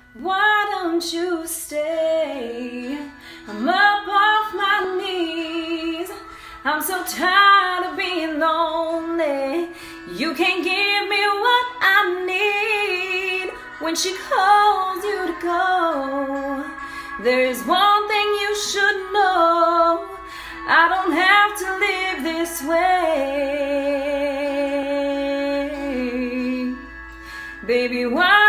Why don't you stay? I'm up off my knees. I'm so tired of being lonely. You can't give me what I need when she calls you to go. There is one thing you should know. I don't have to live this way. Baby, why